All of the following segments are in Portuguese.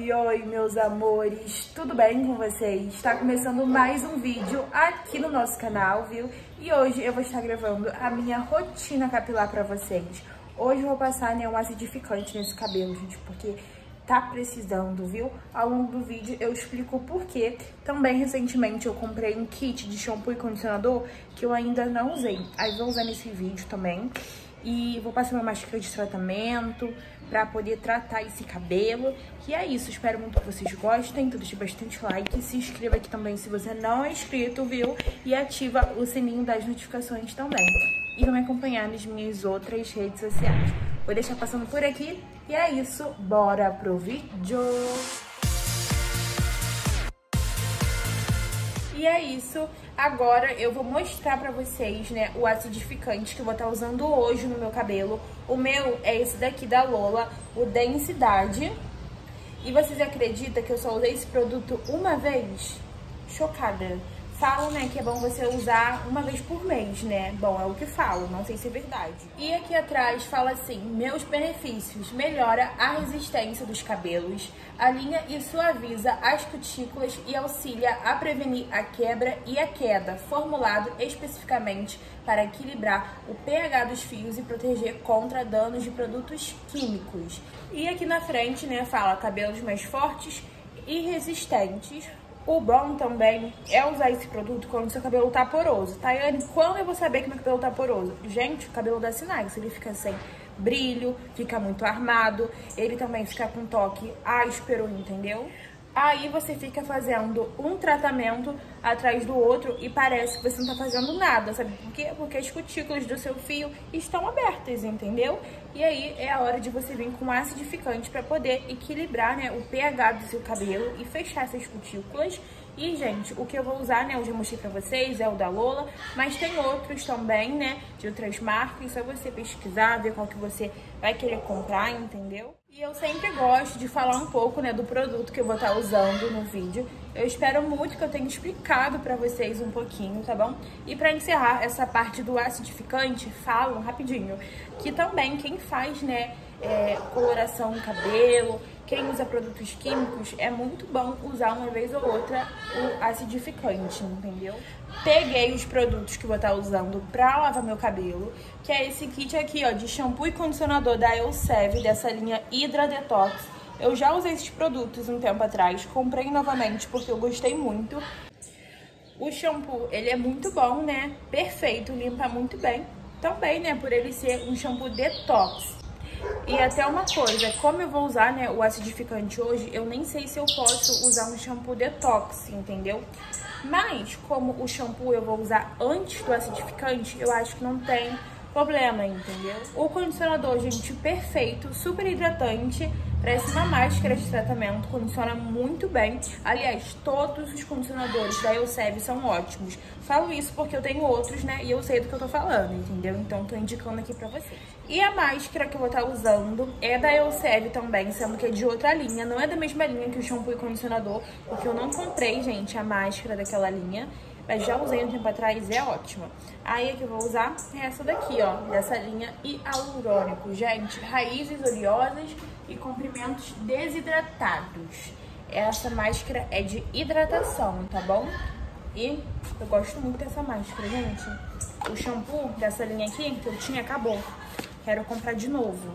Oi, meus amores, tudo bem com vocês? Está começando mais um vídeo aqui no nosso canal, viu? E hoje eu vou estar gravando a minha rotina capilar pra vocês. Hoje eu vou passar, né, um acidificante nesse cabelo, gente, porque tá precisando, viu? Ao longo do vídeo eu explico o porquê. Também, recentemente, eu comprei um kit de shampoo e condicionador que eu ainda não usei. Aí vou usar nesse vídeo também. E vou passar uma máscara de tratamento pra poder tratar esse cabelo. E é isso, espero muito que vocês gostem. Então deixe bastante like, se inscreva aqui também se você não é inscrito, viu? E ativa o sininho das notificações também. E vão me acompanhar nas minhas outras redes sociais. Vou deixar passando por aqui. E é isso, bora pro vídeo! E é isso, agora eu vou mostrar pra vocês, né, o acidificante que eu vou estar usando hoje no meu cabelo. O meu é esse daqui da Lola, o Densidade. E vocês acreditam que eu só usei esse produto uma vez? Chocada. Falam, né, que é bom você usar uma vez por mês, né? Bom, é o que falam, não sei se é verdade. E aqui atrás fala assim, meus benefícios: melhora a resistência dos cabelos, alinha e suaviza as cutículas e auxilia a prevenir a quebra e a queda, formulado especificamente para equilibrar o pH dos fios e proteger contra danos de produtos químicos. E aqui na frente, né, fala cabelos mais fortes e resistentes. O bom também é usar esse produto quando seu cabelo tá poroso. Tayane, quando eu vou saber que meu cabelo tá poroso? Gente, o cabelo dá sinais. Ele fica sem brilho, fica muito armado. Ele também fica com toque áspero, entendeu? Aí você fica fazendo um tratamento atrás do outro e parece que você não tá fazendo nada, sabe por quê? Porque as cutículas do seu fio estão abertas, entendeu? E aí é a hora de você vir com acidificante para poder equilibrar, né, o pH do seu cabelo e fechar essas cutículas. E, gente, o que eu vou usar, né, eu já mostrei pra vocês, é o da Lola, mas tem outros também, né, de outras marcas, só você pesquisar, ver qual que você vai querer comprar, entendeu? E eu sempre gosto de falar um pouco, né, do produto que eu vou estar usando no vídeo. Eu espero muito que eu tenha explicado pra vocês um pouquinho, tá bom? E pra encerrar essa parte do acidificante, falo rapidinho que também quem faz, né, coloração no cabelo, quem usa produtos químicos, é muito bom usar uma vez ou outra o acidificante, entendeu? Peguei os produtos que eu vou estar usando pra lavar meu cabelo, que é esse kit aqui, ó, de shampoo e condicionador da Elseve, dessa linha Hydra Detox. Eu já usei esses produtos um tempo atrás, comprei novamente porque eu gostei muito. O shampoo, ele é muito bom, né? Perfeito, limpa muito bem. Também, né, por ele ser um shampoo detox. E até uma coisa, como eu vou usar, né, o acidificante hoje, eu nem sei se eu posso usar um shampoo detox, entendeu? Mas, como o shampoo eu vou usar antes do acidificante, eu acho que não tem problema, entendeu? O condicionador, gente, perfeito, super hidratante, parece uma máscara de tratamento, condiciona muito bem. Aliás, todos os condicionadores da Elseve são ótimos. Falo isso porque eu tenho outros, né, e eu sei do que eu tô falando, entendeu? Então, tô indicando aqui pra vocês. E a máscara que eu vou estar usando é da Elseve também, sendo que é de outra linha. Não é da mesma linha que o shampoo e condicionador, porque eu não comprei, gente, a máscara daquela linha. Mas já usei um tempo atrás e é ótima. Aí a que eu vou usar é essa daqui, ó, dessa linha hialurônico. Gente, raízes oleosas e comprimentos desidratados. Essa máscara é de hidratação, tá bom? E eu gosto muito dessa máscara, gente. O shampoo dessa linha aqui que eu tinha acabou. Quero comprar de novo.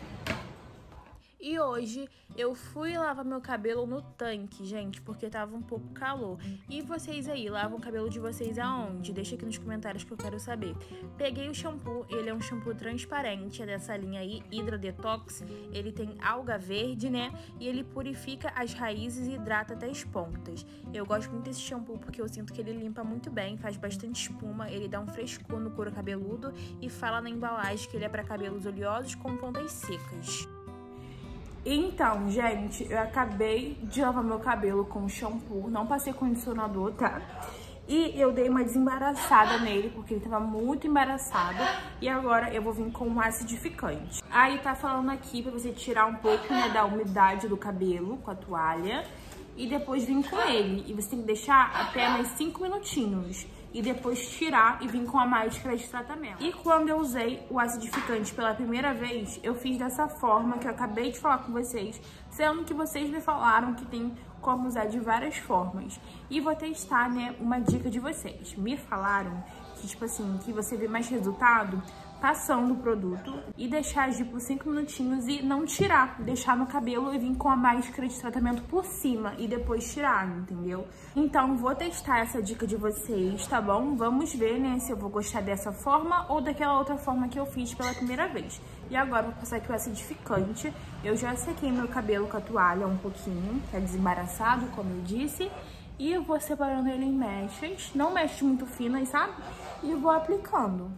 E hoje eu fui lavar meu cabelo no tanque, gente, porque tava um pouco calor. E vocês aí, lavam o cabelo de vocês aonde? Deixa aqui nos comentários que eu quero saber. Peguei o shampoo, ele é um shampoo transparente, é dessa linha aí, Hydra Detox. Ele tem alga verde, né? E ele purifica as raízes e hidrata até as pontas. Eu gosto muito desse shampoo porque eu sinto que ele limpa muito bem, faz bastante espuma, ele dá um frescor no couro cabeludo e fala na embalagem que ele é para cabelos oleosos com pontas secas. Então, gente, eu acabei de lavar meu cabelo com shampoo, não passei condicionador, tá? E eu dei uma desembaraçada nele, porque ele tava muito embaraçado. E agora eu vou vir com um acidificante. Aí tá falando aqui pra você tirar um pouco, né, da umidade do cabelo com a toalha. E depois vir com ele. E você tem que deixar até mais 5 minutinhos. e depois tirar e vir com a máscara de tratamento. E quando eu usei o acidificante pela primeira vez, eu fiz dessa forma que eu acabei de falar com vocês, sendo que vocês me falaram que tem como usar de várias formas. E vou testar, né, uma dica de vocês. Me falaram que, tipo assim, que você vê mais resultado passando o produto e deixar agir por 5 minutinhos e não tirar, deixar no cabelo e vir com a máscara de tratamento por cima e depois tirar, entendeu? Então vou testar essa dica de vocês, tá bom? Vamos ver, né, se eu vou gostar dessa forma ou daquela outra forma que eu fiz pela primeira vez. E agora vou passar aqui o acidificante. Eu já sequei meu cabelo com a toalha um pouquinho, tá desembaraçado, como eu disse. E eu vou separando ele em mechas, não mechas muito finas, sabe? E vou aplicando.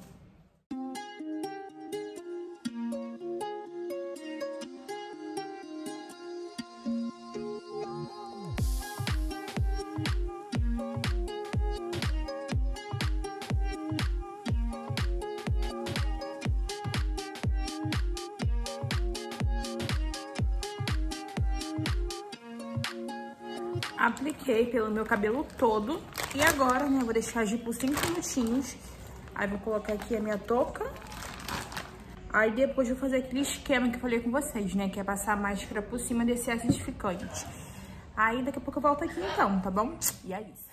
Apliquei pelo meu cabelo todo. E agora, né, vou deixar agir por 5 minutinhos. Aí vou colocar aqui a minha touca. Aí depois vou fazer aquele esquema que eu falei com vocês, né, que é passar a máscara por cima desse acidificante. Aí daqui a pouco eu volto aqui então, tá bom? E é isso.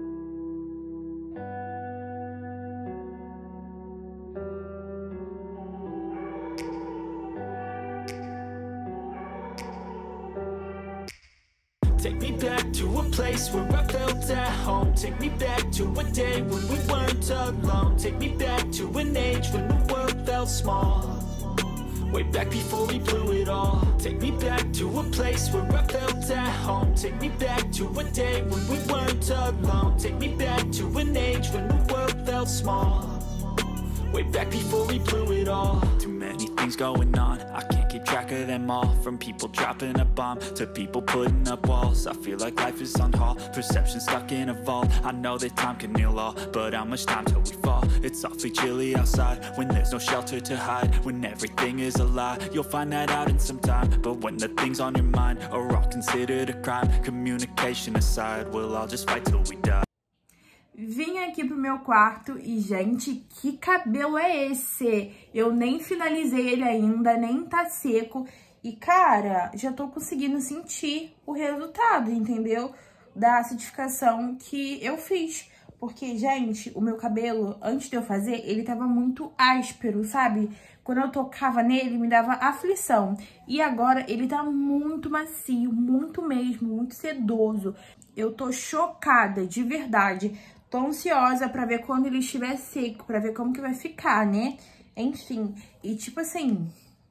Take me back to a place where I felt at home. Take me back to a day when we weren't alone. Take me back to an age when the world felt small. Way back before we blew it all. Take me back to a place where I felt at home. Take me back to a day when we weren't alone. Take me back to an age when the world felt small. Way back before we blew it all. Too many things going on, I can't keep track of them all. From people dropping a bomb to people putting up walls. I feel like life is on hold, perception stuck in a vault. I know that time can heal all, but how much time till we fall? It's awfully chilly outside, when there's no shelter to hide. When everything is a lie, you'll find that out in some time. But when the things on your mind are all considered a crime, communication aside, we'll all just fight till we die. Vim aqui pro meu quarto e, gente, que cabelo é esse? Eu nem finalizei ele ainda, nem tá seco. E, cara, já tô conseguindo sentir o resultado, entendeu? Da acidificação que eu fiz. Porque, gente, o meu cabelo, antes de eu fazer, ele tava muito áspero, sabe? Quando eu tocava nele, me dava aflição. E agora ele tá muito macio, muito mesmo, muito sedoso. Eu tô chocada, de verdade. Tô ansiosa pra ver quando ele estiver seco, pra ver como que vai ficar, né? Enfim, e tipo assim,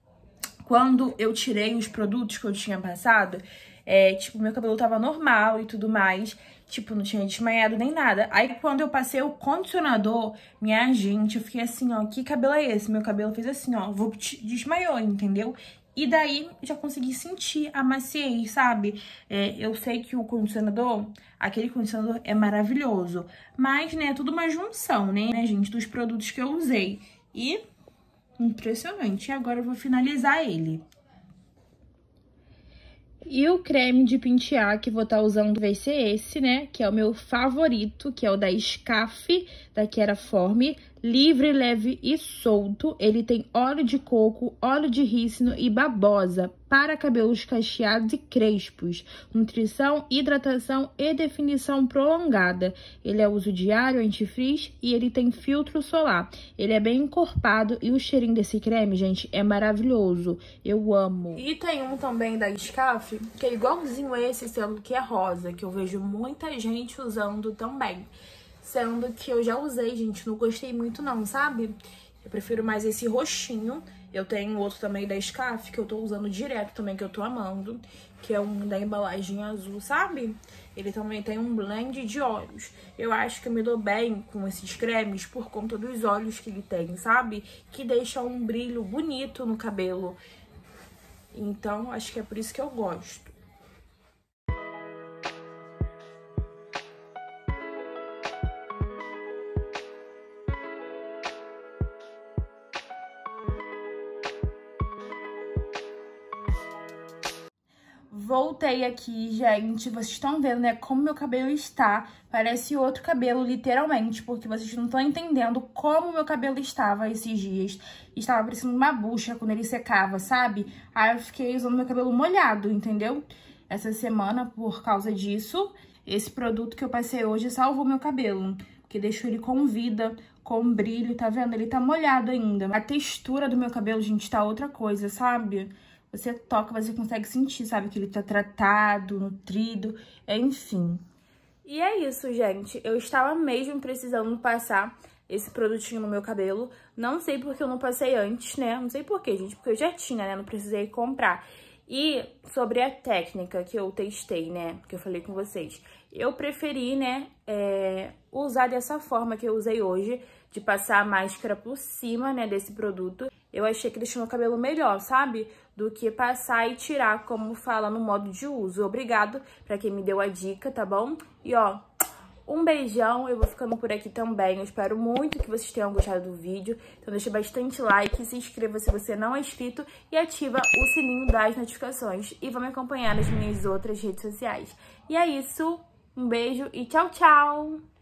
quando eu tirei os produtos que eu tinha passado, tipo, meu cabelo tava normal e tudo mais, tipo, não tinha desmaiado nem nada. Aí, quando eu passei o condicionador, minha gente, eu fiquei assim, ó, que cabelo é esse? Meu cabelo fez assim, ó, desmaiou, entendeu? E daí, já consegui sentir a maciez, sabe? Eu sei que o condicionador, aquele condicionador é maravilhoso. Mas, né, é tudo uma junção, né, gente, dos produtos que eu usei. E, impressionante. E agora eu vou finalizar ele. E o creme de pentear que vou estar usando vai ser esse, né? Que é o meu favorito, que é o da Scaf, da Keraform. Livre, leve e solto. Ele tem óleo de coco, óleo de rícino e babosa para cabelos cacheados e crespos. Nutrição, hidratação e definição prolongada. Ele é uso diário, anti-frizz e ele tem filtro solar. Ele é bem encorpado e o cheirinho desse creme, gente, é maravilhoso. Eu amo. E tem um também da Scaf, que é igualzinho esse, sendo que é rosa, que eu vejo muita gente usando também. Sendo que eu já usei, gente, não gostei muito não, sabe? Eu prefiro mais esse roxinho. Eu tenho outro também da Scaf, que eu tô usando direto também, que eu tô amando. Que é um da embalagem azul, sabe? Ele também tem um blend de óleos. Eu acho que eu me dou bem com esses cremes por conta dos óleos que ele tem, sabe? Que deixa um brilho bonito no cabelo. Então, acho que é por isso que eu gosto. Voltei aqui, gente. Vocês estão vendo, né, como meu cabelo está. Parece outro cabelo, literalmente, porque vocês não estão entendendo como meu cabelo estava esses dias. Estava parecendo uma bucha quando ele secava, sabe? Aí eu fiquei usando meu cabelo molhado, entendeu? Essa semana, por causa disso, esse produto que eu passei hoje salvou meu cabelo, porque deixou ele com vida, com brilho, tá vendo? Ele tá molhado ainda. A textura do meu cabelo, gente, tá outra coisa, sabe? Você toca, você consegue sentir, sabe? Que ele tá tratado, nutrido, enfim. E é isso, gente. Eu estava mesmo precisando passar esse produtinho no meu cabelo. Não sei porque eu não passei antes, né? Não sei por quê, gente, porque eu já tinha, né? Não precisei comprar. E sobre a técnica que eu testei, né? Que eu falei com vocês. Eu preferi, né? Usar dessa forma que eu usei hoje, de passar a máscara por cima, né? Desse produto. Eu achei que deixou meu cabelo melhor, sabe? Do que passar e tirar, como fala no modo de uso. Obrigado pra quem me deu a dica, tá bom? E ó, um beijão, eu vou ficando por aqui também. Eu espero muito que vocês tenham gostado do vídeo. Então deixa bastante like, se inscreva se você não é inscrito e ativa o sininho das notificações. E vão me acompanhar nas minhas outras redes sociais. E é isso, um beijo e tchau, tchau!